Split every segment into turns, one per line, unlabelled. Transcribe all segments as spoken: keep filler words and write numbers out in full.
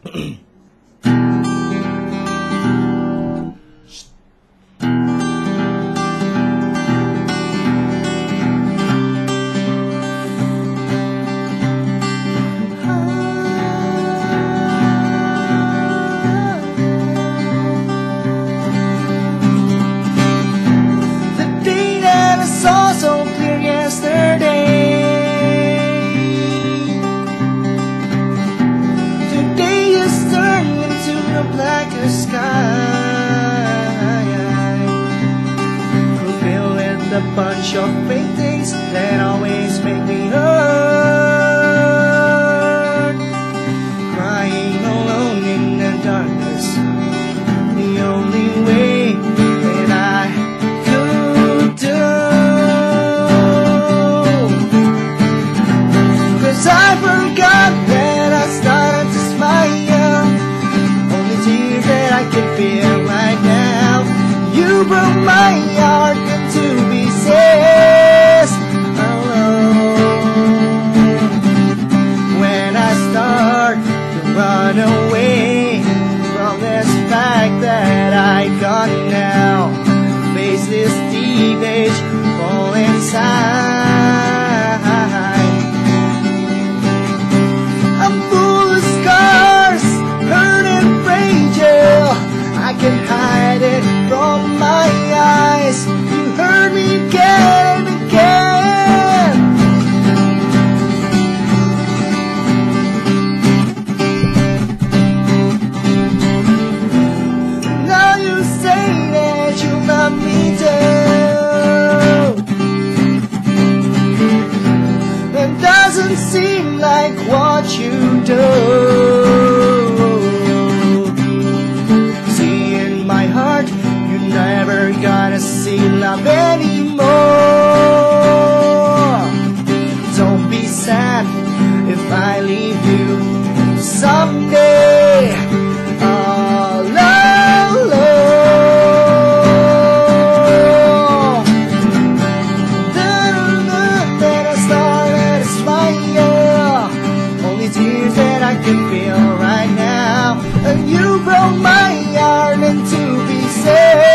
So clear yesterday, today is turned into the blacker sky, filled with a bunch of fake things that always make me hurt, crying alone in the darkness, the only way that I could do. I forgot that I started to smile, only tears that I can feel right now. You broke my heart into pieces alone. When I start to run away from this fact that I got now, face this deep age fall inside. I can hide it from my eyes. You hurt me again and again. Now you say that you love me too. It doesn't seem like what you do. Never gonna see love anymore. Don't be sad if I leave you someday all alone. Then I started to smile, only tears that I can feel right now. And you broke my heart into pieces.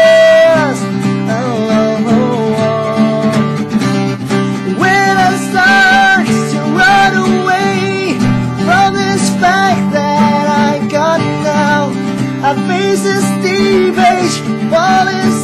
I face this deep age, falling